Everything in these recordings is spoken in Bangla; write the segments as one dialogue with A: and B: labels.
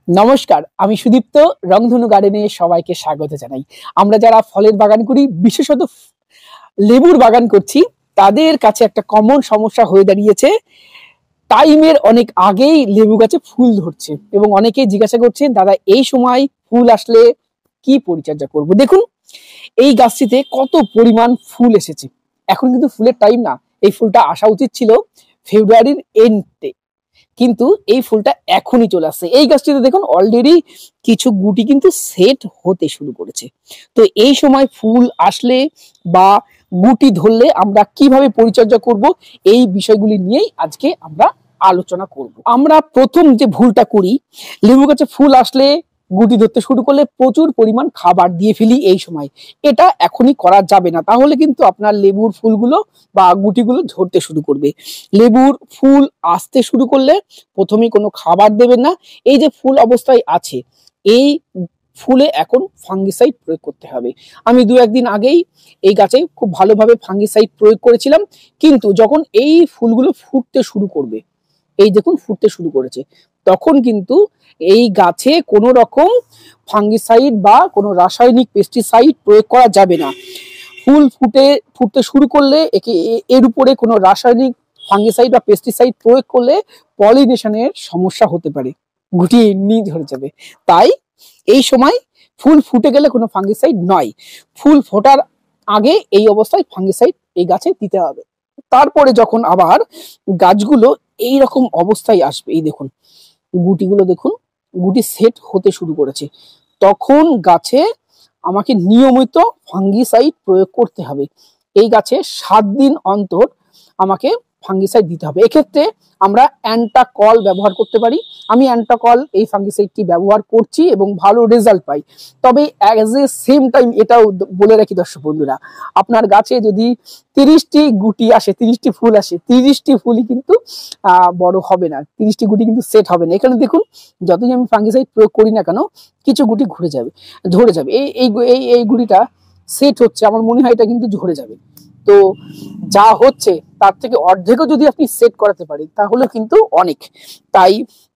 A: নমস্কার, আমি সুদীপ্ত। রংধনু গার্ডেনে সবাইকে স্বাগত জানাই। আমরা যারা ফলের বাগান করি, বিশেষত লেবুর বাগান করছি, তাদের কাছে একটা কমন সমস্যা হয়ে দাঁড়িয়েছে। টাইমের অনেক আগেই লেবু গাছে ফুল ধরছে এবং অনেকেই জিজ্ঞাসা করছেন, দাদা এই সময় ফুল আসলে কি পরিচর্যা করব। দেখুন এই গাছটিতে কত পরিমাণ ফুল এসেছে। এখন কিন্তু ফুলের টাইম না, এই ফুলটা আসা উচিত ছিল ফেব্রুয়ারির এন্ডে, কিন্তু এই ফুলটা এখনই চলে আসছে। এই গাছটিতে দেখুন অলরেডি কিছু গুটি কিন্তু সেট হতে শুরু করেছে। তো এই সময় ফুল আসলে বা গুটি ধরলে আমরা কিভাবে পরিচর্যা করব, এই বিষয়গুলি নিয়েই আজকে আমরা আলোচনা করব। আমরা প্রথম যে ভুলটা করি, লেবু গাছে ফুল আসলে গুটি ধরতে শুরু করলে প্রচুর পরিমাণ খাবার দিয়ে ফেলি। এই সময় এটা এখনই করা যাবে না, তাহলে কিন্তু আপনার লেবুর ফুলগুলো বা গুটিগুলো ঝরতে শুরু করবে। লেবুর ফুল আসতে শুরু করলে প্রথমেই কোনো খাবার দেবেন না। এই যে ফুল অবস্থায় আছে, এই ফুলে এখন ফাঙ্গিসাইড প্রয়োগ করতে হবে। আমি দু একদিন আগেই এই গাছে খুব ভালোভাবে ফাঙ্গিসাইড প্রয়োগ করেছিলাম, কিন্তু যখন এই ফুলগুলো ফুটতে শুরু করবে, এই দেখুন ফুটতে শুরু করেছে, তখন কিন্তু এই গাছে কোনো রকম ফাঙ্গিসাইড বা কোনো রাসায়নিক পেস্টিসাইড প্রয়োগ করা যাবে না। ফুল ফুটতে শুরু করলে এর উপরে কোনো রাসায়নিক ফাঙ্গিসাইড বা পেস্টিসাইড প্রয়োগ করলে পলিনেশনের সমস্যা হতে পারে, গুটি এমনি ঝরে যাবে। তাই এই সময় ফুল ফুটে গেলে কোনো ফাঙ্গিসাইড নয়, ফুল ফোটার আগে এই অবস্থায় ফাঙ্গিসাইড এই গাছে দিতে হবে। তারপরে যখন আবার গাছগুলো এই রকম অবস্থায় আসবে, এই দেখুন গুটিগুলো দেখুন, গুটি সেট হতে শুরু করেছে, তখন গাছে আমাকে নিয়মিত ফাঙ্গিসাইড প্রয়োগ করতে হবে। এই গাছে 7 দিন অন্তর আমাকে ফাঙ্গিসাইড দিতে হবে। এক্ষেত্রে আমরা অ্যান্টাকল ব্যবহার করতে পারি। আমি অ্যান্টাকল এই ফাঙ্গিসাইডটি ব্যবহার করছি এবং ভালো রেজাল্ট পাই। তবে অ্যাজ এ সেম টাইম এটাও বলে রাখি দর্শক বন্ধুরা, আপনার গাছে যদি 30টি গুটি আসে, 30টি ফুল আসে, 30টি ফুলই কিন্তু বড় হবে না, 30টি গুটি কিন্তু সেট হবে না। এখানে দেখুন যতই আমি ফাঙ্গিসাইড প্রয়োগ করি না কেন, কিছু গুটি ঝরে যাবে। এই গুটিটা সেট হচ্ছে, আমার মনে হয় এটা কিন্তু ঝরে যাবে। তো যা হচ্ছে তার থেকে অর্ধেকও যদি আপনি সেট করাতে পারেন তাহলে কিন্তু অনেক। তাই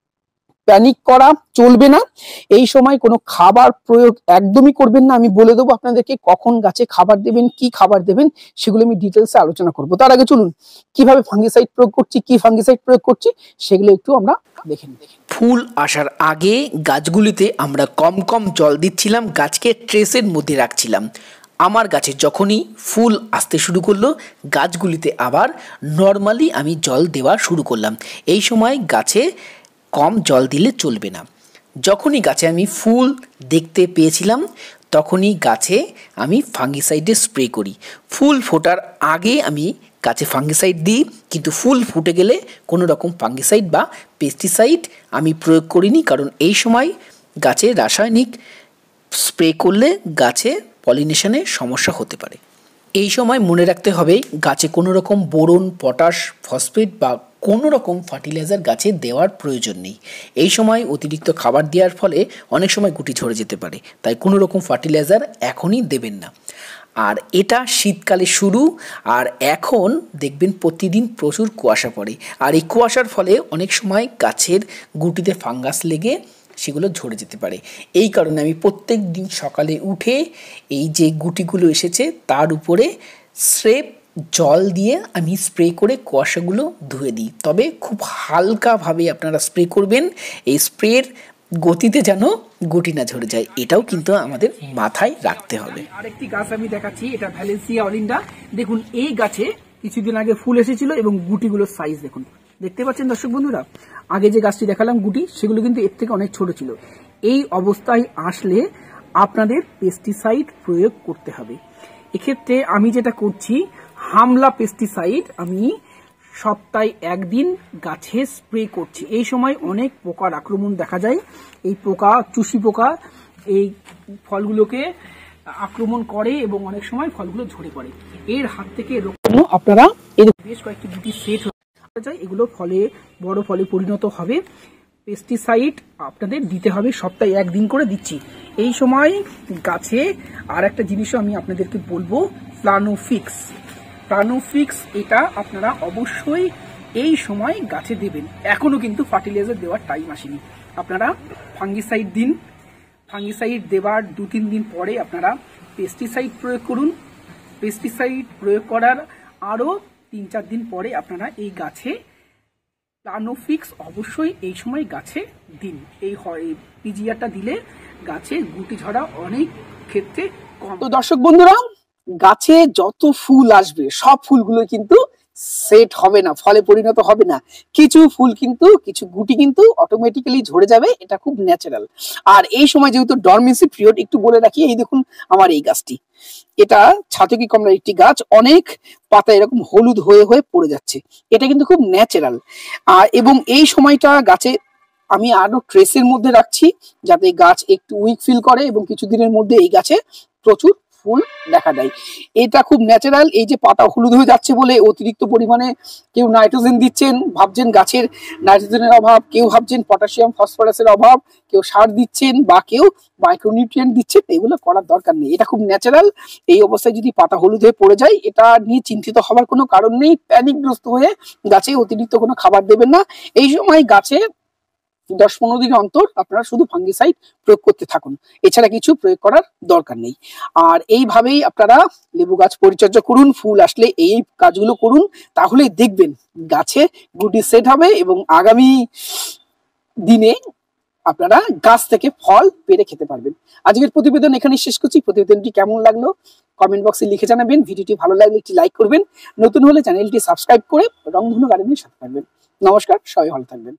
A: প্যানিক করা চলবে না। এই সময় কোনো খাবার প্রয়োগ একদমই করবেন না। আমি বলে দেবো আপনাদেরকে কখন গাছে খাবার দেবেন, কি খাবার দেবেন, সেগুলো আমি ডিটেলসে আলোচনা করব। তার আগে চলুন কিভাবে ফাঙ্গিসাইড প্রয়োগ করছি, কি ফাঙ্গিসাইড প্রয়োগ করছি, সেগুলো একটু আমরা দেখে নিই।
B: ফুল আসার আগে গাছগুলিতে আমরা কম কম জল দিচ্ছিলাম, গাছকে ট্রেসের মধ্যে রাখছিলাম। আমার গাছে যখনই ফুল আসতে শুরু করলো, গাছগুলিতে আবার নর্মালি আমি জল দেওয়া শুরু করলাম। এই সময় গাছে কম জল দিলে চলবে না। যখনই গাছে আমি ফুল দেখতে পেয়েছিলাম, তখনই গাছে আমি ফাঙ্গিসাইডে স্প্রে করি। ফুল ফোটার আগে আমি গাছে ফাঙ্গিসাইড দিই, কিন্তু ফুল ফুটে গেলে কোনো রকম ফাঙ্গিসাইড বা পেস্টিসাইড আমি প্রয়োগ করিনি, কারণ এই সময় গাছে রাসায়নিক স্প্রে করলে গাছে পলিনেশনে সমস্যা হতে পারে। এই সময় মনে রাখতে হবে গাছে কোনো রকম বোরন, পটাশ, ফসফেট বা কোনো রকম ফার্টিলাইজার গাছে দেওয়ার প্রয়োজন নেই। এই সময় অতিরিক্ত খাবার দেওয়ার ফলে অনেক সময় গুটি ঝরে যেতে পারে, তাই কোনো রকম ফার্টিলাইজার এখনই দেবেন না। আর এটা শীতকালে শুরু, আর এখন দেখবেন প্রতিদিন প্রচুর কুয়াশা পড়ে, আর এই কুয়াশার ফলে অনেক সময় গাছের গুটিতে ফাঙ্গাস লেগে সেগুলো ঝরে যেতে পারে। এই কারণে আমি প্রত্যেক দিন সকালে উঠে এই যে গুটিগুলো এসেছে তার উপরে স্রেফ জল দিয়ে আমি স্প্রে করে কুয়াশাগুলো ধুয়ে দিই। তবে খুব হালকাভাবে আপনারা স্প্রে করবেন, এই স্প্রের গতিতে যেন গুটি না ঝরে যায়, এটাও কিন্তু আমাদের মাথায় রাখতে হবে।
A: আরেকটি গাছ আমি দেখাচ্ছি, এটা ভ্যালেন্সিয়া অলিন্ডা। দেখুন এই গাছে কিছুদিন আগে ফুল এসেছিল এবং গুটিগুলোর সাইজ দেখুন, দেখতে পাচ্ছেন দর্শক বন্ধুরা। আগে যে গাছটি দেখালাম গুটি, সেগুলো কিন্তু এর থেকে অনেক ছোট ছিল। এই অবস্থায় আসলে আপনাদের পেস্টিসাইড প্রয়োগ করতে হবে। এক্ষেত্রে আমি যেটা করছি, হামলা পেস্টিসাইড আমি সপ্তাহে 1 দিন গাছে স্প্রে করছি। এই সময় অনেক পোকার আক্রমণ দেখা যায়। এই পোকা, চুষি পোকা এই ফলগুলোকে আক্রমণ করে এবং অনেক সময় ফলগুলো ঝরে পড়ে। এর হাত থেকে আপনারা এই বেশ কয়েকটি গুটি সেট হয়ে যায়, এগুলো ফলে বড় ফলে পরিণত হবে। পেস্টিসাইড আপনাদের দিতে হবে, সপ্তাহে 1 দিন করে দিচ্ছি। এই সময় গাছে আর একটা জিনিসও আমি আপনাদেরকে বলবো, প্লানোফিক্স এটা আপনারা অবশ্যই এই সময় গাছে দেবেন। এখনো কিন্তু ফার্টিলাইজার দেওয়ার টাইম আসেনি। আপনারা ফাঙ্গিসাইড দিন। ফাঙ্গিসাইড দেওয়ার 2-3 দিন পরে আপনারা পেস্টিসাইড প্রয়োগ করুন। পেস্টিসাইড প্রয়োগ করার আরও 3-4 দিন পরে আপনারা এই গাছে প্লানোফিক্স অবশ্যই এই সময় গাছে দিন। এই পিজিআরটা দিলে গাছে গুটি ঝরা অনেক ক্ষেত্রে কম। তো দর্শক বন্ধুরা, গাছে যত ফুল আসবে সব ফুলগুলো কিন্তু সেট হবে না, ফলে পরিণত হবে না। কিছু ফুল কিন্তু, কিছু গুটি কিন্তু অটোমেটিক্যালি ঝরে যাবে, এটা খুব ন্যাচারাল। আর এই সময় যেহেতু ডরমেন্সি পিরিয়ড, একটু বলে রাখি, এই দেখুন আমার এই গাছটি, এটা ছাতকি কমলার একটি গাছ, অনেক পাতা এরকম হলুদ হয়ে হয়ে পড়ে যাচ্ছে, এটা কিন্তু খুব ন্যাচারাল। এবং এই সময়টা গাছে আমি আরো ট্রেসের মধ্যে রাখছি যাতে গাছ একটু উইক ফিল করে এবং কিছুদিনের মধ্যে এই গাছে প্রচুর ফুল দেখা দেয়। এটা খুব ন্যাচারাল। এই যে পাতা হলুদ হয়ে যাচ্ছে বলে অতিরিক্ত পরিমাণে কেউ নাইট্রোজেন দিচ্ছেন, ভাবছেন গাছের নাইট্রোজেনের অভাব, কেউ ভাবছেন পটাশিয়াম ফসফরাসের অভাব, কেউ সার দিচ্ছেন বা কেউ মাইক্রোনিউট্রিয়েন্ট দিচ্ছেন, এগুলো করার দরকার নেই। এটা খুব ন্যাচারাল। এই অবস্থায় যদি পাতা হলুদ হয়ে পড়ে যায়, এটা নিয়ে চিন্তিত হওয়ার কোনো কারণ নেই। প্যানিকগ্রস্ত হয়ে গাছে অতিরিক্ত কোনো খাবার দেবেন না। এই সময় গাছে 10-15 দিন অন্তর আপনারা শুধু ফাঙ্গিসাইড প্রয়োগ করতে থাকুন, এছাড়া কিছু প্রয়োগ করার দরকার নেই। আর এইভাবেই আপনারা লেবু গাছ পরিচর্যা করুন। ফুল আসলে এই কাজগুলো করুন, তাহলে দেখবেন গাছে গুটি সেট হবে এবং আগামী দিনে আপনারা গাছ থেকে ফল পেড়ে খেতে পারবেন। আজকের প্রতিবেদন এখানে শেষ করছি। প্রতিবেদনটি কেমন লাগলো কমেন্ট বক্সে লিখে জানাবেন। ভিডিওটি ভালো লাগলে একটি লাইক করবেন, নতুন হলে চ্যানেলটি সাবস্ক্রাইব করে রংধনু গার্ডেনের সাথে থাকবেন। নমস্কার, সবাই ভালো থাকবেন।